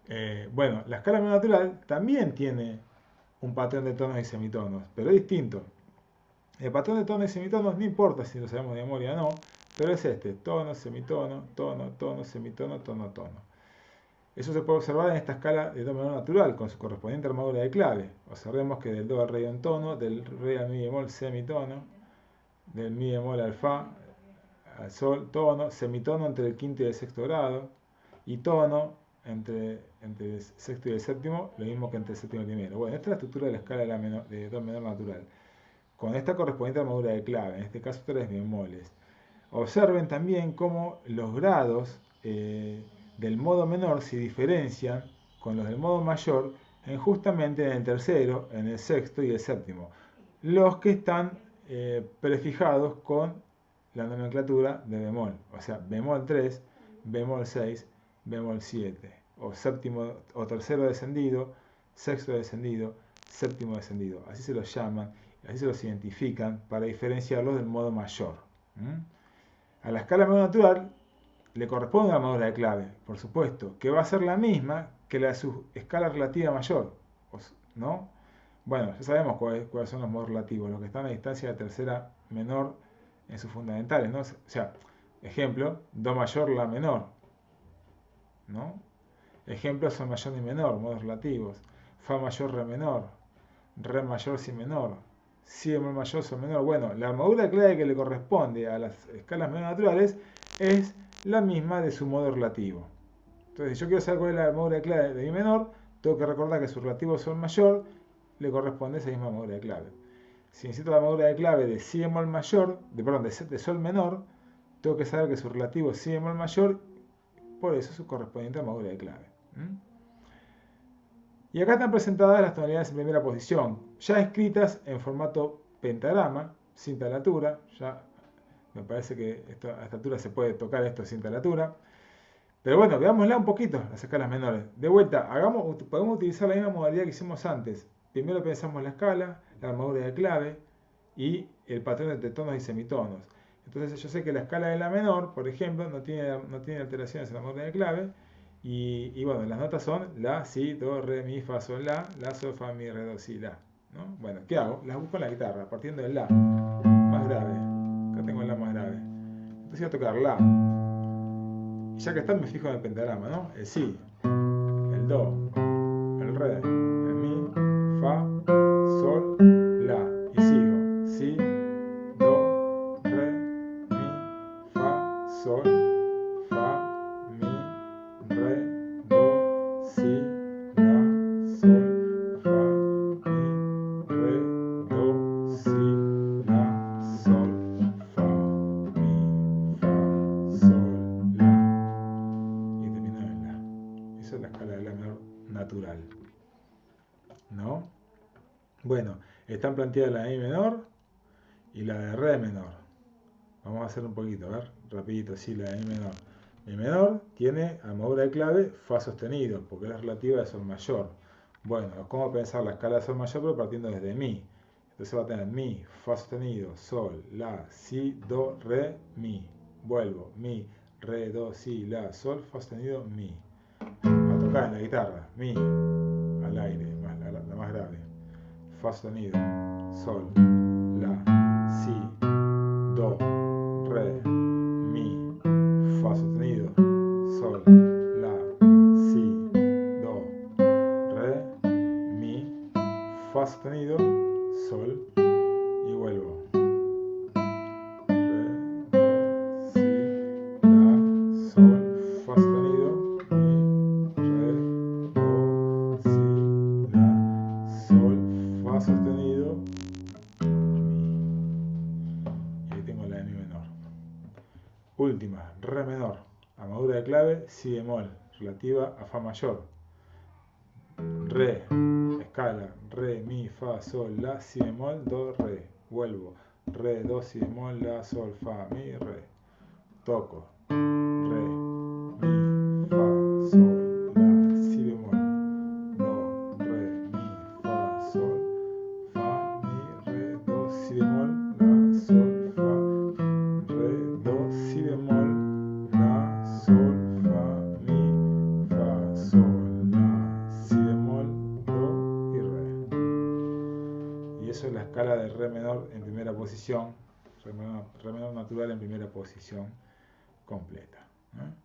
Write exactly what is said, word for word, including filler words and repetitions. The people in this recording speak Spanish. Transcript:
Eh, bueno, la escala menor natural también tiene un patrón de tonos y semitonos, pero es distinto. El patrón de tonos y semitonos no importa si lo sabemos de memoria o no, pero es este, tono, semitono, tono, tono, semitono, tono, tono. Eso se puede observar en esta escala de do menor natural con su correspondiente armadura de clave. Observemos que del do al re hay un tono, del re al mi bemol semitono, del mi bemol al fa al sol tono, semitono entre el quinto y el sexto grado y tono entre, entre el sexto y el séptimo, lo mismo que entre el séptimo y el primero. Bueno, esta es la estructura de la escala de, la menor, de do menor natural, con esta correspondiente armadura de clave, en este caso tres bemoles. Observen también cómo los grados eh, del modo menor se diferencian con los del modo mayor en justamente en el tercero, en el sexto y el séptimo, los que están eh, prefijados con la nomenclatura de bemol, o sea, bemol tres, bemol seis, bemol siete, o séptimo o tercero descendido, sexto descendido, séptimo descendido, así se los llaman, así se los identifican para diferenciarlos del modo mayor. ¿Mm? A la escala menor natural le corresponde una armadura de clave, por supuesto, que va a ser la misma que la de su escala relativa mayor, ¿no? Bueno, ya sabemos cuáles, cuáles son los modos relativos, los que están a distancia de tercera menor en sus fundamentales, ¿no? O sea, ejemplo, do mayor, la menor, ¿no? Ejemplo, sol mayor y menor, modos relativos. Fa mayor, re menor, re mayor, si menor, si bemol mayor, sol menor. Bueno, la armadura de clave que le corresponde a las escalas menor naturales es la misma de su modo relativo. Entonces, si yo quiero saber cuál es la armadura de clave de mi menor, tengo que recordar que su relativo sol mayor le corresponde a esa misma armadura de clave. Si necesito la armadura de clave de si bemol mayor, de, perdón, de, de sol menor, tengo que saber que su relativo es si bemol mayor, por eso su correspondiente armadura de clave. ¿Mm? Y acá están presentadas las tonalidades en primera posición, ya escritas en formato pentagrama, sin talatura. Ya me parece que esto, a esta altura se puede tocar esto sin talatura. Pero bueno, veámosla un poquito, las escalas menores. De vuelta, hagamos, podemos utilizar la misma modalidad que hicimos antes. Primero pensamos la escala, la armadura de clave y el patrón de tonos y semitonos. Entonces yo sé que la escala de la menor, por ejemplo, no tiene, no tiene alteraciones en la armadura de clave. Y, y bueno, las notas son la, si, do, re, mi, fa, sol, la, la, sol, fa, mi, re, do, si, la. ¿No? Bueno, ¿qué hago? Las busco en la guitarra, partiendo del la más grave. Acá tengo el la más grave. Entonces voy a tocar la. Y ya que está, me fijo en el pentagrama, ¿no? El si, el do, el re, el mi, fa, sol, la. Y sigo. Si, do, re, mi, fa, sol, fa, mi, re, do, si, la, sol, fa, mi, re, do, si, la, sol, fa, mi, fa, sol, la. Y termino en la. Esa es la escala de la menor natural, ¿no? Bueno, están planteadas la de mi menor y la de re menor. Vamos a hacer un poquito, a ver, rapidito, así la de mi menor. Mi menor tiene armadura de clave fa sostenido, porque es la relativa de sol mayor. Bueno, ¿cómo pensar la escala de sol mayor? Pero partiendo desde mi. Entonces va a tener mi, fa sostenido, sol, la, si, do, re, mi. Vuelvo, mi, re, do, si, la, sol, fa sostenido, mi. A tocar en la guitarra, mi, al aire, más, la, la más grave. Fa sostenido, sol, la, si, do, re, mi, fa sostenido, sol, la, si, do, re, mi, fa sostenido, sol, y vuelvo. Re, do, si, la, sol, fa sostenido, mi, re, do, si, la, sol, fa sostenido, y ahí tengo la de mi menor. Última, re menor, armadura de clave, si bemol, relativa a fa mayor. Re, escala, re, mi, fa, sol, la, si bemol, do, re. Vuelvo, re, do, si bemol, la, sol, fa, mi, re. Toco, re, mi, fa, sol, la, si bemol, do, re, mi, fa, sol, fa, mi, re, do, si bemol, la, sol, fa, re, do, si bemol, la, sol, fa, mi, fa, sol, la. eso es la escala de re menor en primera posición, re menor, re menor natural en primera posición completa, ¿no?